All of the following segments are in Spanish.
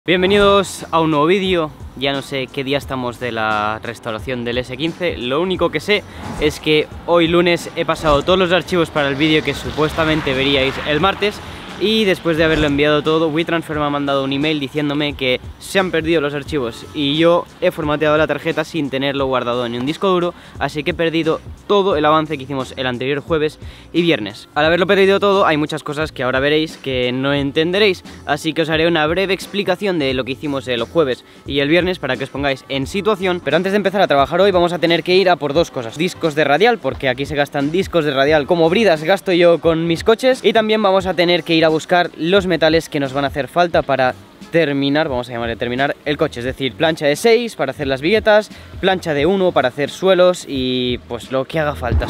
Bienvenidos a un nuevo vídeo. Ya no sé qué día estamos de la restauración del S15. Lo único que sé es que hoy lunes he pasado todos los archivos para el vídeo que supuestamente veríais el martes. Y después de haberlo enviado todo, WeTransfer me ha mandado un email diciéndome que se han perdido los archivos y yo he formateado la tarjeta sin tenerlo guardado en un disco duro, así que he perdido todo el avance que hicimos el anterior jueves y viernes. Al haberlo perdido todo, hay muchas cosas que ahora veréis que no entenderéis, así que os haré una breve explicación de lo que hicimos el jueves y el viernes para que os pongáis en situación. Pero antes de empezar a trabajar hoy vamos a tener que ir a por dos cosas: discos de radial, porque aquí se gastan discos de radial como bridas gasto yo con mis coches, y también vamos a tener que ir a buscar los metales que nos van a hacer falta para terminar, vamos a llamarle terminar el coche, es decir, plancha de 6 para hacer las viguetas, plancha de 1 para hacer suelos y pues lo que haga falta.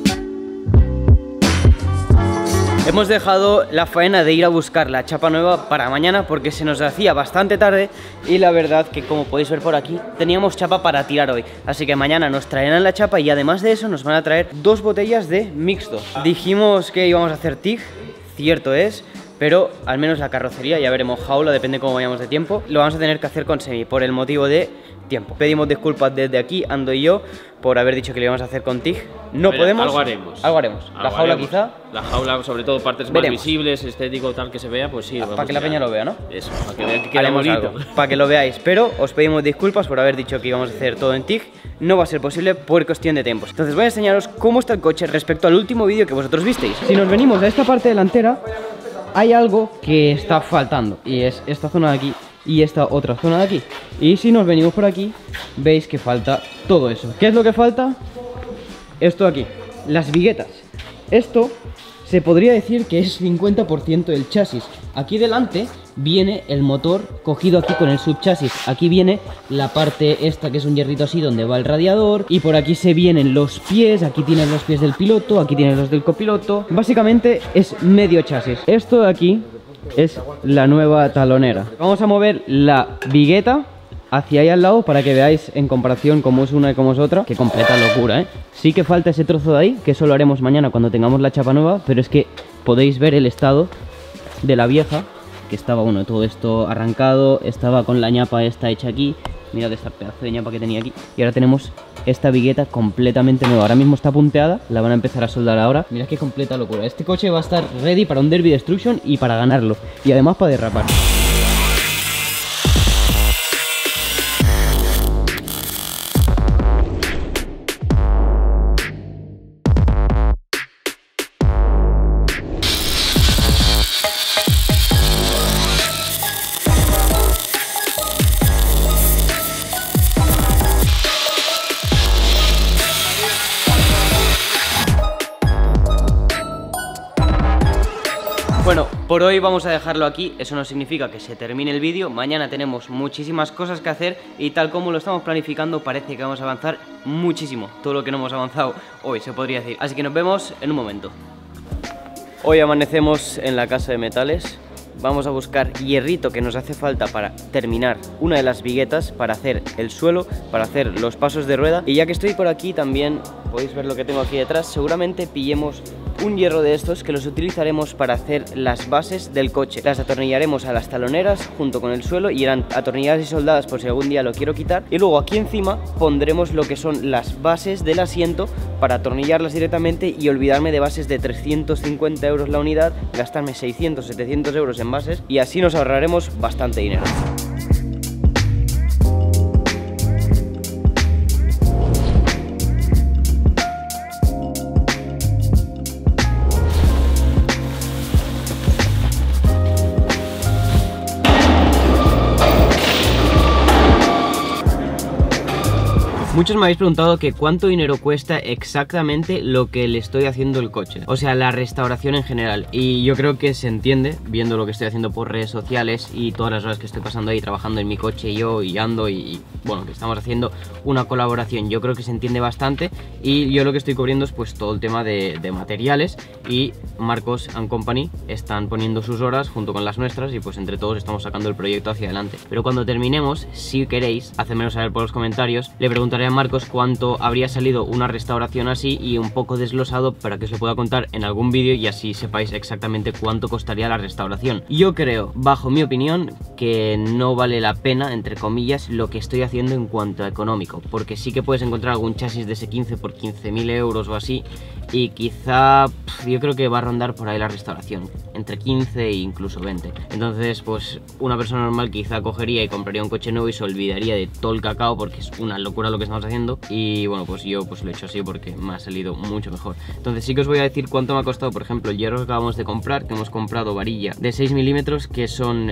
Hemos dejado la faena de ir a buscar la chapa nueva para mañana porque se nos hacía bastante tarde y la verdad que, como podéis ver por aquí, teníamos chapa para tirar hoy. Así que mañana nos traerán la chapa y además de eso nos van a traer 2 botellas de mixto. Dijimos que íbamos a hacer TIG, cierto es, pero al menos la carrocería, ya veremos jaula, depende cómo vayamos de tiempo, lo vamos a tener que hacer con semi por el motivo de tiempo. Pedimos disculpas desde aquí, Ando y yo, por haber dicho que lo íbamos a hacer con TIG. No podemos. Algo haremos. Algo haremos. La jaula haremos. Quizá. La jaula, sobre todo partes Veremos. más visibles, estético, tal que se vea, pues sí. Para que la peña lo vea, ¿no? Eso, para que vean que queda Haremos bonito. algo, para que lo veáis, pero os pedimos disculpas por haber dicho que íbamos a hacer todo en TIG. No va a ser posible por cuestión de tiempos. Entonces voy a enseñaros cómo está el coche respecto al último vídeo que vosotros visteis. Si nos venimos a esta parte delantera, hay algo que está faltando y es esta zona de aquí y esta otra zona de aquí. Y si nos venimos por aquí, veis que falta todo eso. ¿Qué es lo que falta? Esto de aquí, las viguetas. Esto se podría decir que es 50% del chasis. Aquí delante viene el motor cogido aquí con el subchasis. Aquí viene la parte esta que es un hierrito así donde va el radiador. Y por aquí se vienen los pies. Aquí tienes los pies del piloto, aquí tienes los del copiloto. Básicamente es medio chasis. Esto de aquí es la nueva talonera. Vamos a mover la vigueta hacia ahí al lado para que veáis en comparación cómo es una y cómo es otra. Qué completa locura, ¿eh? Sí que falta ese trozo de ahí, que eso lo haremos mañana cuando tengamos la chapa nueva, pero es que podéis ver el estado de la vieja, que estaba, bueno, todo esto arrancado, estaba con la ñapa esta hecha aquí. Mirad esta pedazo de ñapa que tenía aquí. Y ahora tenemos esta vigueta completamente nueva. Ahora mismo está punteada, la van a empezar a soldar ahora. Mirad qué completa locura. Este coche va a estar ready para un Derby Destruction y para ganarlo. Y además para derrapar. Bueno, por hoy vamos a dejarlo aquí. Eso no significa que se termine el vídeo. Mañana tenemos muchísimas cosas que hacer y tal como lo estamos planificando parece que vamos a avanzar muchísimo. Todo lo que no hemos avanzado hoy, se podría decir. Así que nos vemos en un momento. Hoy amanecemos en la casa de metales. Vamos a buscar hierrito que nos hace falta para terminar una de las viguetas, para hacer el suelo, para hacer los pasos de rueda. Y ya que estoy por aquí también podéis ver lo que tengo aquí detrás. Seguramente pillemos un hierro de estos que los utilizaremos para hacer las bases del coche. Las atornillaremos a las taloneras junto con el suelo y irán atornilladas y soldadas por si algún día lo quiero quitar. Y luego aquí encima pondremos lo que son las bases del asiento para atornillarlas directamente y olvidarme de bases de 350 euros la unidad, gastarme 600, 700 euros en bases y así nos ahorraremos bastante dinero. Muchos me habéis preguntado que cuánto dinero cuesta exactamente lo que le estoy haciendo el coche, o sea, la restauración en general. Y yo creo que se entiende, viendo lo que estoy haciendo por redes sociales y todas las horas que estoy pasando ahí trabajando en mi coche yo y Ando y bueno, que estamos haciendo una colaboración. Yo creo que se entiende bastante y yo lo que estoy cubriendo es pues todo el tema de materiales, y Marcos & Company están poniendo sus horas junto con las nuestras y pues entre todos estamos sacando el proyecto hacia adelante. Pero cuando terminemos, si queréis, hacedmelo saber por los comentarios, le preguntaré a Marcos cuánto habría salido una restauración así y un poco desglosado para que os lo pueda contar en algún vídeo y así sepáis exactamente cuánto costaría la restauración. Yo creo, bajo mi opinión, que no vale la pena, entre comillas, lo que estoy haciendo en cuanto a económico, porque sí que puedes encontrar algún chasis de S15 por 15.000 euros o así, y quizá yo creo que va a rondar por ahí la restauración, entre 15 e incluso 20. Entonces, pues una persona normal quizá cogería y compraría un coche nuevo y se olvidaría de todo el cacao, porque es una locura lo que estamos haciendo. Y bueno, pues yo pues lo he hecho así porque me ha salido mucho mejor. Entonces sí que os voy a decir cuánto me ha costado, por ejemplo, el hierro que acabamos de comprar, que hemos comprado varilla de 6 milímetros, que son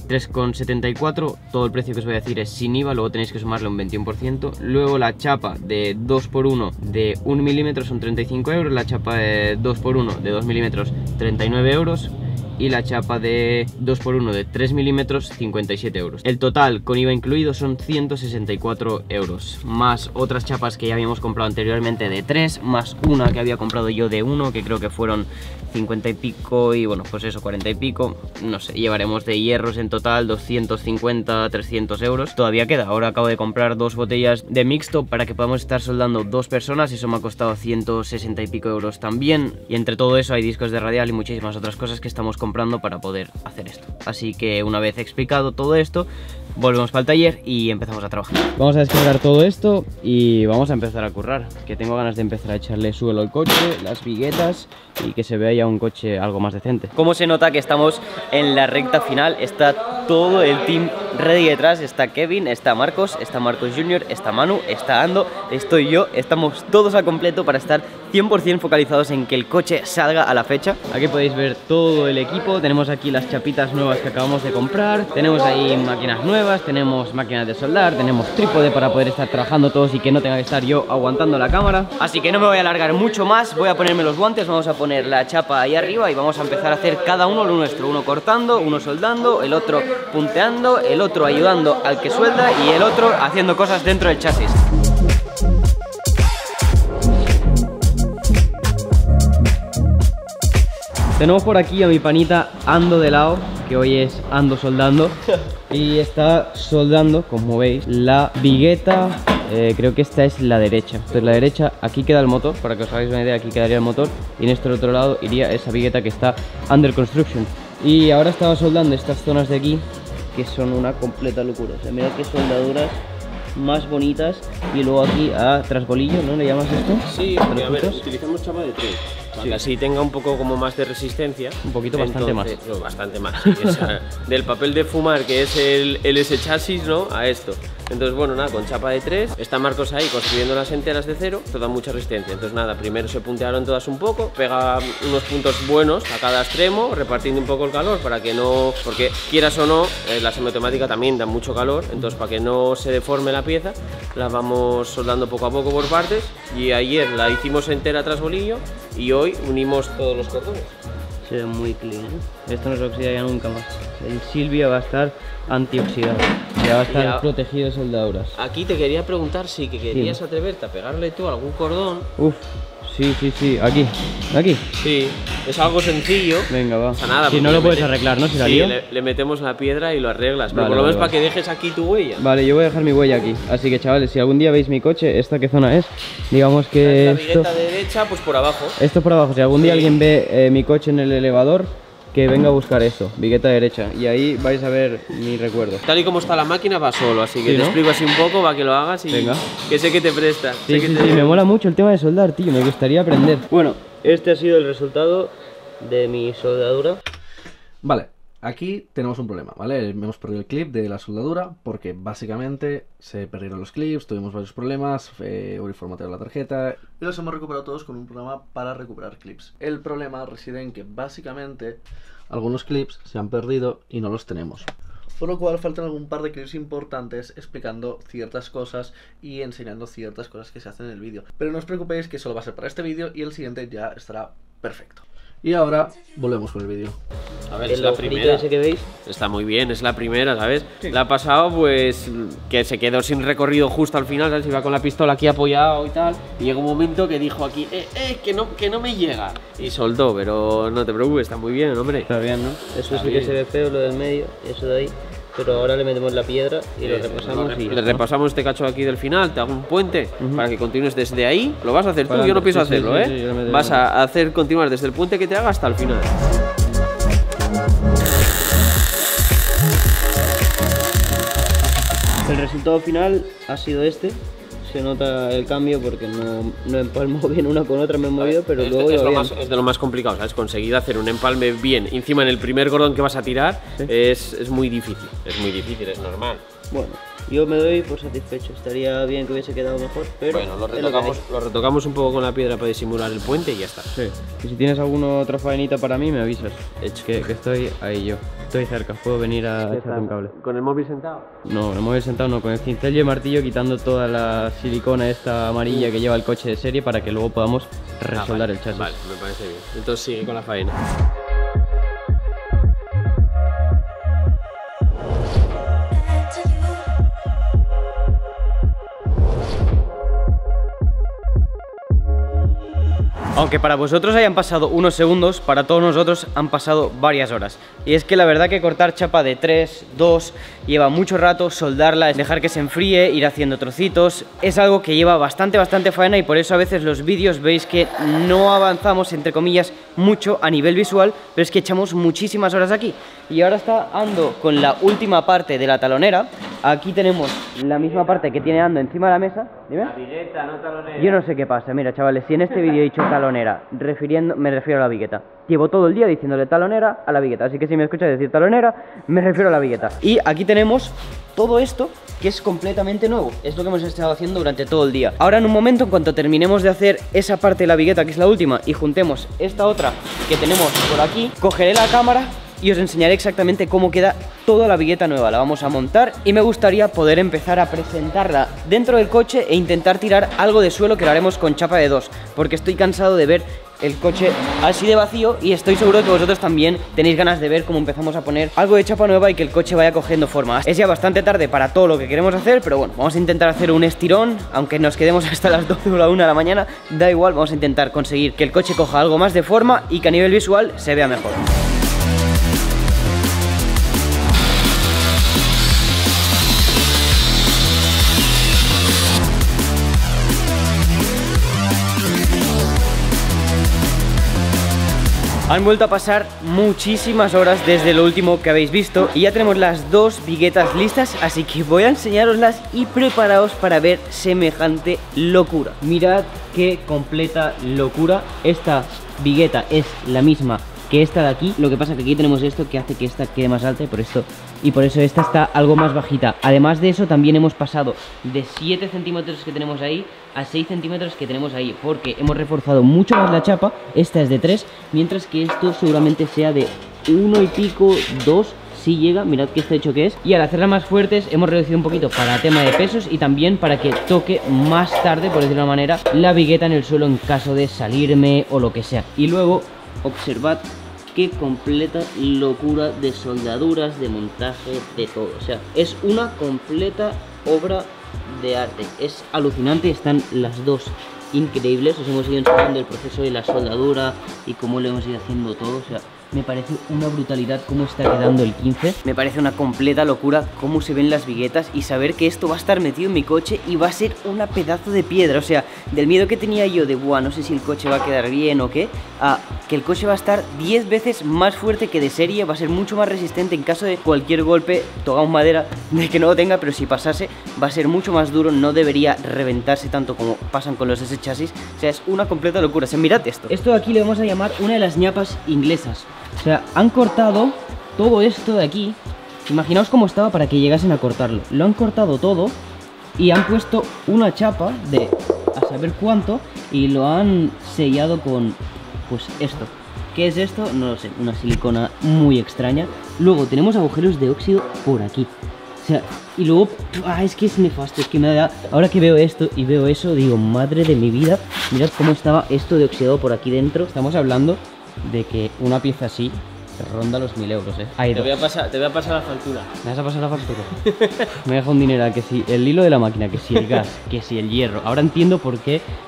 3,74. Todo el precio que os voy a decir es sin IVA, luego tenéis que sumarle un 21%. Luego la chapa de 2x1 de 1 milímetro son 35 euros, la chapa de 2x1 de 2 milímetros 39 euros y la chapa de 2x1 de 3 milímetros 57 euros. El total con IVA incluido son 164 euros, más otras chapas que ya habíamos comprado anteriormente de 3, más una que había comprado yo de 1, que creo que fueron 50 y pico, y bueno, pues eso, 40 y pico, no sé, llevaremos de hierros en total 250, 300 euros. Todavía queda, ahora acabo de comprar 2 botellas de mixto para que podamos estar soldando 2 personas, eso me ha costado 160 y pico euros también, y entre todo eso hay discos de radial y muchísimas otras cosas que estamos comprando para poder hacer esto. Así que una vez explicado todo esto, volvemos para el taller y empezamos a trabajar. Vamos a descargar todo esto y vamos a empezar a currar, que tengo ganas de empezar a echarle suelo al coche, las viguetas y que se vea ya un coche algo más decente. Como se nota que estamos en la recta final, está todo el team ready detrás, está Kevin, está Marcos Junior, está Manu, está Ando, estoy yo, estamos todos a completo para estar 100% focalizados en que el coche salga a la fecha. Aquí podéis ver todo el equipo, tenemos aquí las chapitas nuevas que acabamos de comprar, tenemos ahí máquinas nuevas, tenemos máquinas de soldar, tenemos trípode para poder estar trabajando todos y que no tenga que estar yo aguantando la cámara. Así que no me voy a alargar mucho más, voy a ponerme los guantes, vamos a poner la chapa ahí arriba y vamos a empezar a hacer cada uno lo nuestro, uno cortando, uno soldando, el otro punteando, el otro ayudando al que suelda y el otro haciendo cosas dentro del chasis. Tenemos por aquí a mi panita Ando de lado, que hoy es Ando soldando, y está soldando, como veis, la vigueta. Creo que esta es la derecha. Entonces la derecha, aquí queda el motor, para que os hagáis una idea, aquí quedaría el motor, y en este otro lado iría esa vigueta que está under construction. Y ahora estaba soldando estas zonas de aquí, que son una completa locura. O sea, mirad qué soldaduras más bonitas. Y luego aquí a trasbolillo, ¿no le llamas esto? Sí, porque a ver, utilizamos chapa de 3. Para que así tenga un poco como más de resistencia. Un poquito, bastante más. No, bastante más. Sí, o sea, del papel de fumar, que es el S chasis, ¿no? A esto. Entonces, bueno, nada, con chapa de 3. Está Marcos ahí construyendo las enteras de 0. Esto da mucha resistencia. Entonces, nada, primero se puntearon todas un poco. Pega unos puntos buenos a cada extremo, repartiendo un poco el calor para que no. Porque quieras o no, la semiautomática también da mucho calor. Entonces, para que no se deforme la pieza, la vamos soldando poco a poco por partes. Y ayer la hicimos entera tras bolillo. Y hoy unimos todos los cordones. Se ve muy clean, ¿eh? Esto no se oxida ya nunca más. El Silvia va a estar antioxidado, ya va a estar protegido de soldaduras. Aquí te quería preguntar si que querías atreverte a pegarle tú algún cordón. Uf, sí, aquí. Sí, es algo sencillo. Venga, va. O sea, nada, si no lo puedes arreglar, ¿no? Si la lío. Le metemos la piedra y lo arreglas, pero por lo menos para que dejes aquí tu huella. Vale, yo voy a dejar mi huella aquí. Así que chavales, si algún día veis mi coche, ¿esta qué zona es? Digamos que la vigueta derecha, pues por abajo. Esto por abajo, si algún día alguien ve mi coche en el elevador, que venga a buscar esto, vigueta derecha, y ahí vais a ver mi recuerdo. Tal y como está la máquina va solo, así que sí, te explico así un poco para que lo hagas y venga. Que sé que te presta. Sí, me mola mucho el tema de soldar, tío, me gustaría aprender. Bueno, este ha sido el resultado de mi soldadura. Vale, aquí tenemos un problema, ¿vale? Hemos perdido el clip de la soldadura porque básicamente se perdieron los clips, tuvimos varios problemas, Uri formateó la tarjeta y los hemos recuperado todos con un programa para recuperar clips. El problema reside en que básicamente algunos clips se han perdido y no los tenemos. Por lo cual faltan algún par de clips importantes explicando ciertas cosas y enseñando ciertas cosas que se hacen en el vídeo. Pero no os preocupéis que solo va a ser para este vídeo y el siguiente ya estará perfecto. Y ahora volvemos con el vídeo. A ver, es la primera. Ese que veis está muy bien, es la primera, ¿sabes? Sí. La ha pasado, pues, que se quedó sin recorrido justo al final, ¿sabes? Iba con la pistola aquí apoyado y tal. Y llegó un momento que dijo aquí, que no me llega. Y soltó, pero no te preocupes, está muy bien, hombre. Está bien, ¿no? Eso sí que se ve feo, lo del medio, eso de ahí. pero ahora le metemos la piedra y lo repasamos. Le repasamos este cacho aquí del final, te hago un puente para que continúes desde ahí. Lo vas a hacer tú, yo no pienso hacerlo, vas a hacer continuar desde el puente que te haga hasta el final. El resultado final ha sido este. Se nota el cambio porque no empalmo bien una con otra, me he movido, pero luego es de lo más complicado, ¿sabes? Conseguir hacer un empalme bien encima en el primer cordón que vas a tirar es muy difícil, es normal. Bueno, yo me doy por satisfecho, estaría bien que hubiese quedado mejor, pero bueno, lo retocamos un poco con la piedra para disimular el puente y ya está. Sí. Y si tienes alguna otra faenita para mí, me avisas. Hecho. Que estoy ahí yo. Estoy cerca, puedo venir a echar un cable. ¿Con el móvil sentado? No, el móvil sentado no, con el cincel y el martillo quitando toda la silicona esta amarilla que lleva el coche de serie para que luego podamos resoldar el chasis. Vale, me parece bien. Entonces sigue con la faena. Aunque para vosotros hayan pasado unos segundos, para todos nosotros han pasado varias horas. Y es que la verdad que cortar chapa de 3, 2, lleva mucho rato, soldarla, dejar que se enfríe, ir haciendo trocitos, es algo que lleva bastante faena y por eso a veces los vídeos veis que no avanzamos, entre comillas, mucho a nivel visual, pero es que echamos muchísimas horas aquí. Y ahora ando con la última parte de la talonera. Aquí tenemos la misma parte que tiene Ando encima de la mesa. Dime. La vigueta, no talonera. Yo no sé qué pasa, mira chavales, si en este vídeo he dicho talonera, me refiero a la vigueta. Llevo todo el día diciéndole talonera a la vigueta, así que si me escuchas decir talonera, me refiero a la vigueta. Y aquí tenemos todo esto que es completamente nuevo, es lo que hemos estado haciendo durante todo el día. Ahora en un momento, en cuanto terminemos de hacer esa parte de la vigueta, que es la última, y juntemos esta otra que tenemos por aquí, cogeré la cámara y os enseñaré exactamente cómo queda toda la vigueta nueva. La vamos a montar y me gustaría poder empezar a presentarla dentro del coche e intentar tirar algo de suelo, que lo haremos con chapa de 2, porque estoy cansado de ver el coche así de vacío y estoy seguro que vosotros también tenéis ganas de ver cómo empezamos a poner algo de chapa nueva y que el coche vaya cogiendo forma. Es ya bastante tarde para todo lo que queremos hacer, pero bueno, vamos a intentar hacer un estirón, aunque nos quedemos hasta las 12 o la 1 de la mañana, da igual, vamos a intentar conseguir que el coche coja algo más de forma y que a nivel visual se vea mejor. Han vuelto a pasar muchísimas horas desde lo último que habéis visto y ya tenemos las dos viguetas listas, así que voy a enseñaroslas y preparaos para ver semejante locura. Mirad qué completa locura. Esta vigueta es la misma que esta de aquí, lo que pasa que aquí tenemos esto que hace que esta quede más alta y por eso esta está algo más bajita. Además de eso también hemos pasado de 7 centímetros que tenemos ahí a 6 centímetros que tenemos ahí, porque hemos reforzado mucho más la chapa. Esta es de 3, mientras que esto seguramente sea de 1 y pico, 2 si llega. Mirad que está hecho que es. Y al hacerlas más fuertes hemos reducido un poquito para tema de pesos y también para que toque más tarde, por decirlo de una manera, la vigueta en el suelo en caso de salirme o lo que sea. Y luego observad qué completa locura de soldaduras, de montaje, de todo. O sea, es una completa obra de arte. Es alucinante, están las dos increíbles. Os hemos ido enseñando el proceso de la soldadura y cómo le hemos ido haciendo todo. O sea, me parece una brutalidad cómo está quedando el 15. Me parece una completa locura cómo se ven las viguetas y saber que esto va a estar metido en mi coche y va a ser una pedazo de piedra. O sea, del miedo que tenía yo de, buah, no sé si el coche va a quedar bien o qué, a que el coche va a estar 10 veces más fuerte que de serie, va a ser mucho más resistente en caso de cualquier golpe, tocamos madera, de que no lo tenga, pero si pasase va a ser mucho más duro, no debería reventarse tanto como pasan con los S chasis. O sea, es una completa locura. O sea, mirad esto. Esto de aquí le vamos a llamar una de las ñapas inglesas. O sea, han cortado todo esto de aquí. Imaginaos cómo estaba para que llegasen a cortarlo. Lo han cortado todo y han puesto una chapa de a saber cuánto y lo han sellado con, pues esto. ¿Qué es esto? No lo sé, una silicona muy extraña. Luego tenemos agujeros de óxido por aquí. O sea, y luego, es que es nefasto, es que me da... Ahora que veo esto y veo eso, digo, madre de mi vida, mirad cómo estaba esto de oxidado por aquí dentro. Estamos hablando de que una pieza así ronda los 1000 euros, Te voy a pasar la factura. ¿Me vas a pasar la factura? Me deja un dinero, que si el hilo de la máquina, que si el gas, que si el hierro. Ahora entiendo por qué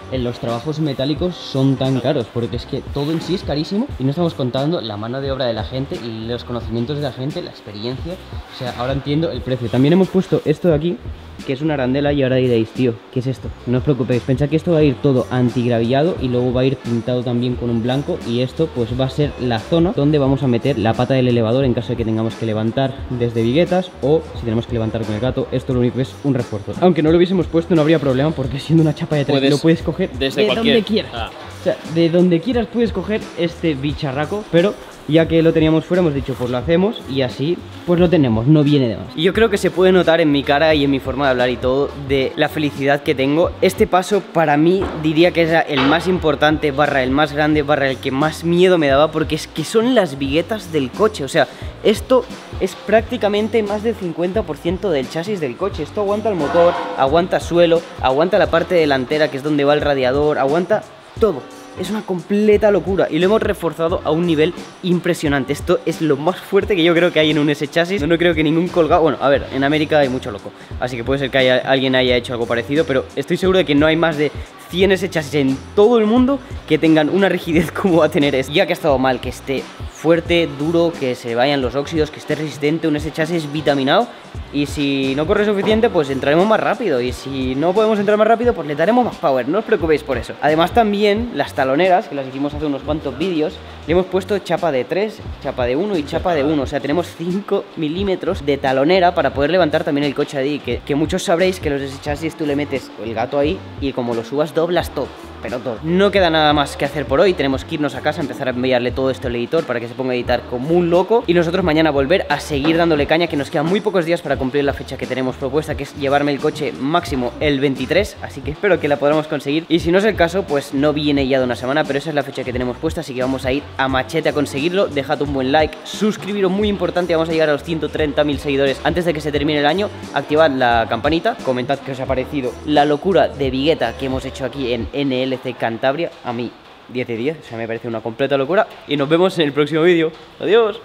los trabajos metálicos son tan caros, porque es que todo en sí es carísimo y no estamos contando la mano de obra de la gente, los conocimientos de la gente, la experiencia. O sea, ahora entiendo el precio. También hemos puesto esto de aquí, que es una arandela, y ahora diréis, tío, ¿qué es esto? No os preocupéis, pensad que esto va a ir todo antigravillado y luego va a ir pintado también con un blanco, y esto pues va a ser la zona donde vamos a meter la pata del elevador en caso de que tengamos que levantar desde viguetas, o si tenemos que levantar con el gato. Esto lo único que es un refuerzo. Aunque no lo hubiésemos puesto no habría problema, porque siendo una chapa de 3 lo puedes coger desde de donde quieras. O sea, de donde quieras puedes coger este bicharraco, pero ya que lo teníamos fuera hemos dicho pues lo hacemos y así pues lo tenemos, no viene de más. Y yo creo que se puede notar en mi cara y en mi forma de hablar y todo de la felicidad que tengo. Este paso para mí diría que es el más importante, barra el más grande, barra el que más miedo me daba, porque es que son las viguetas del coche. O sea, esto es prácticamente más del 50% del chasis del coche. Esto aguanta el motor, aguanta suelo, aguanta la parte delantera que es donde va el radiador, aguanta todo. Es una completa locura y lo hemos reforzado a un nivel impresionante. Esto es lo más fuerte que yo creo que hay en un S-Chasis. No creo que ningún colgado... Bueno, a ver, en América hay mucho loco, así que puede ser que alguien haya hecho algo parecido, pero estoy seguro de que no hay más de 100 S-Chasis en todo el mundo que tengan una rigidez como va a tener este. Ya que ha estado mal que esté fuerte, duro, que se vayan los óxidos, que esté resistente, un S-Chasis vitaminado. Y si no corre suficiente, pues entraremos más rápido. Y si no podemos entrar más rápido, pues le daremos más power. No os preocupéis por eso. Además también las taloneras, que las hicimos hace unos cuantos vídeos, le hemos puesto chapa de 3, chapa de 1 y chapa de 1. O sea, tenemos 5 milímetros de talonera para poder levantar también el coche ahí. Que muchos sabréis que los S-Chasis tú le metes el gato ahí y como lo subas doblas todo. Pero todo. No queda nada más que hacer por hoy. Tenemos que irnos a casa, empezar a enviarle todo esto al editor para que se ponga a editar como un loco. Y nosotros mañana volver a seguir dándole caña, que nos quedan muy pocos días para cumplir la fecha que tenemos propuesta, que es llevarme el coche máximo el 23. Así que espero que la podamos conseguir. Y si no es el caso, pues no viene ya de una semana, pero esa es la fecha que tenemos puesta. Así que vamos a ir a machete a conseguirlo. Dejad un buen like, suscribiros, muy importante. Vamos a llegar a los 130.000 seguidores antes de que se termine el año. Activad la campanita, comentad qué os ha parecido la locura de vigueta que hemos hecho aquí en NLC Cantabria. A mí 10 de 10, o sea, me parece una completa locura. Y nos vemos en el próximo vídeo. Adiós.